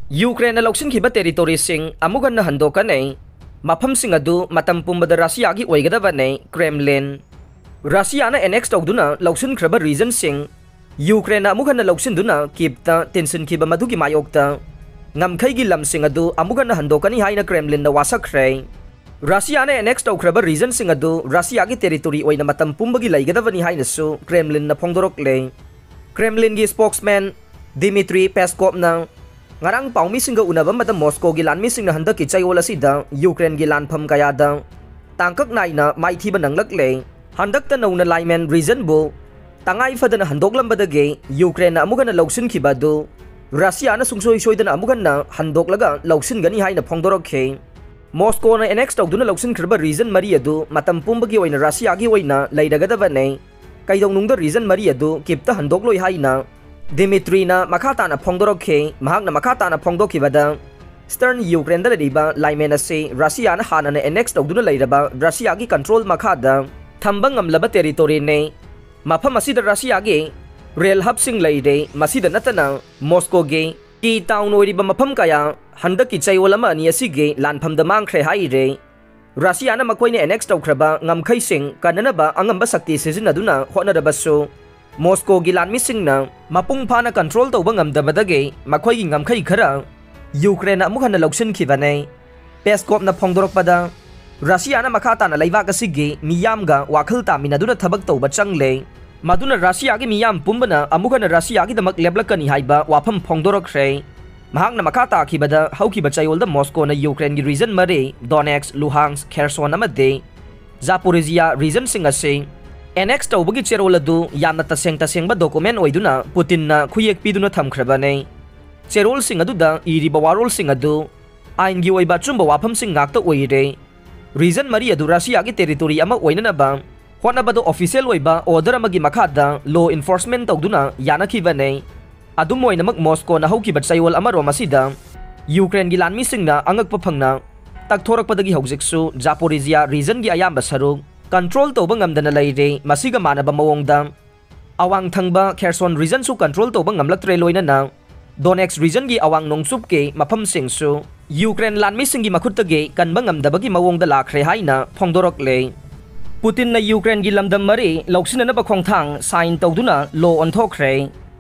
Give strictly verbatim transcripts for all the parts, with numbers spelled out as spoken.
Ukraine लौसिनखिबा टेरिटोरीसिंग अमुगन हंदोकने मफमसिंग अदु मतम पुंबदा रशियागी ओइगदबने क्रेमलिन रशियाना एनेक्स तौदुना लौसिनख्रबा रीजनसिंग यूक्रेन अमुगन लौसिनदुना कीपता टेंशनखिबा मधुगी मायोक्ता ngamkhaygi lamsing adu amugana handokani haina Kremlin na wasakre Russia na annex tawkraba region sing adu Russia gi territory oina matam pumbagi laigadabani haina su Kremlin na phongdorok le Kremlin gi spokesman Dmitry Peskov na ngarang paumi singa unaba matam Moscow gi lanmi sing na handaki chayol asida Ukraine gi lanpham kaya da tangkak naina maithiba nanglak le handak ta nauna laiman region bu tangai fadana handoklambadage Ukraine na amugana lawsin khibadu Russia na sungsoi soidana amugan na handok laga lawsin gani haina phongdorok khe Moscow na annex tawduna lawsin khirba region mari adu matam pumbagi oina Russia gi oina leidagadabane kaidong nungda region mari adu kipta handok loi haina Dmitry na makata na phongdorok khe mahak na makata na phongdokhibada Stern Ukraine da riba laimen ase Russia na hana na annex tawduna leiraba Russia gi control makhada thambang amlaba territory ne mafam asida Russia gi Rail hub sing leide masida natana Moscow ge ki town oiriba mafam kaya handaki chayolama ni asige lanpham da mangkhre haire Russia na makoi ne annex tawkraba ngamkhai sing kananaba angamba sakti sizinaduna honaraba so Moscow gi lanmi sing na mapung phana control tawba ngamdabadage makoi gi ngamkhai khara Ukraine amukhana loksin khibane Peskov na phongdorok pada Russia na makhata na laiwa kasige miyamga wakhal taminaduna thabak tawba changle Maduna Russia gi miyam pumbana amugana Russia gi damak leblakani haiba wafam phongdorokre mahakna makata khibada hauki bachayolda Moscow na Ukraine gi region mare Donetsk Luhansk Kherson amade Zaporizhia region singase annex tawbagi cheroladu yamna taseng tasengba document oiduna Putin na khuyek piduna thamkhrabane cherol singadu da iriba warol singadu ain gi oiba chumba wafam sing ngakta oire region mari adu Russia gi territory ama oinana ba Honabado official oiba order amagi makhada law enforcement tawduna yanakhibane adumoinamak Moscow na haukiba chayol amaro masida Ukraine gi lanmi singna angakpa phangna takthorappadagi haujiksu Zaporizhia region gi ayamba saruk control tawba ngamdana leire masiga manaba mawongda awang thangba Kherson region su control tawba ngamlaktre loina na Donetsk region gi awang nongsup ke mafam singsu Ukraine lanmi singi makhutage kanba ngamdabagi mawongda lakhre haina phongdorok le Putin na Ukraine gi lamdam mari loksinana ba khongthang sign tawduna law onthokre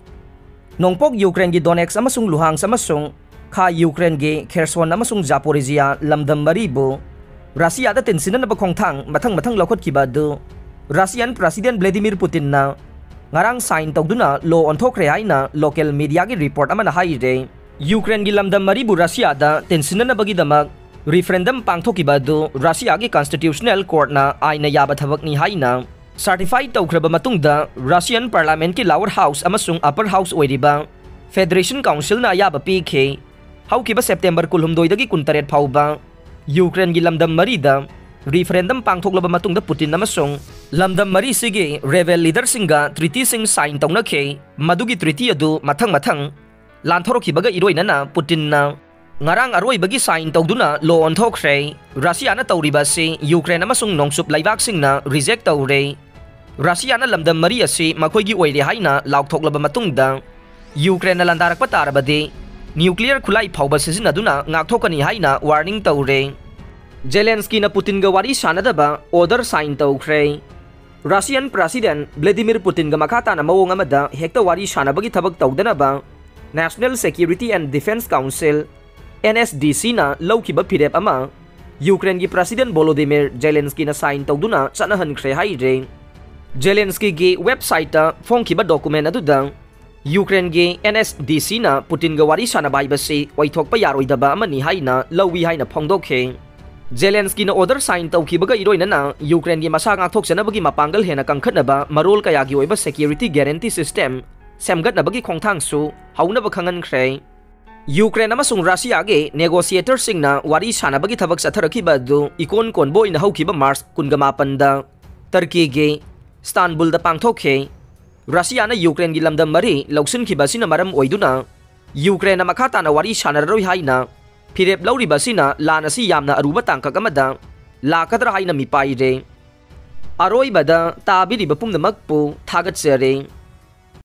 nongpok Ukraine gi Donetsk amasung Luhansk amasung kha Ukraine gi Kherson amasung Zaporizhia lamdam mari bu Russia da tensinana ba khongthang mathang mathang lokhot ki badu Russian President Vladimir Putin na ngarang sign tawduna law onthokre haina local media gi report amana haire Ukraine gi lamdam mari bu Russia da tensinana bagi damak referendum pangthokibadu Russia gi constitutional court na aina yaba thabak ni haina certified tawkraba matungda Russian parliament ki lower house amasung upper house oiriba Federation Council na yaba pikhe haukiba September kulhumdoi dagi kuntaret phauba Ukraine gi lamdam marida referendum pangthoklaba matungda Putin amasung lamdam mari sigi rebel leader singa treaty sing sign tawnakhe madugi treaty adu mathang mathang lanthorokibaga iroina na Putin na ngarang aroi bagi sign tawduna law onthokre Russia na tawriba si Ukraine amasung nongsup laibak singna reject tawre Russia na lamdam mari asi makoi gi oire haina lauktoklaba matungda Ukraine na landarak patarabade nuclear khulai phauba sizinaduna ngakthokani haina warning tawre Zelensky na Putin ga wari sanadaba order sign tawkhre Russian President Vladimir Putin ga makhata na mawong amada hekta wari sanabagi thabak tawdana ba National Security and Defense Council N S D C na lawkiba phirep ama Ukraine gi President Volodymyr Zelensky na sign tawduna chanahan khre haire Zelensky gi website ta phongkiba document adu da Ukraine gi N S D C na Putin ga wari sanabai basi oithokpa yaroidaba amani haina lawi haina phongdokhe Zelensky na order sign tawkibaga iroina na Ukraine gi masa ngakthoksanabagi mapangal hena kangkhatnaba marol kaya gi oiba security guarantee system semgatnabagi khongthang su haunaba khangan khre Ukraine amasung Russia ge negotiator singna wari sanabagi thabak satharakhiba du ikon konboy na haukiba March kungamapanda da Turkey ge Istanbul da pangthokhe Russia na Ukraine gi lamdam mari loksin khiba sina maram oiduna Ukraine makhata na wari sanaroi haina phirep lauriba sina lana si yamna aruba tangkak amada lakadra haina mipai re aroi bada tabiri bapum namak pu thagat sere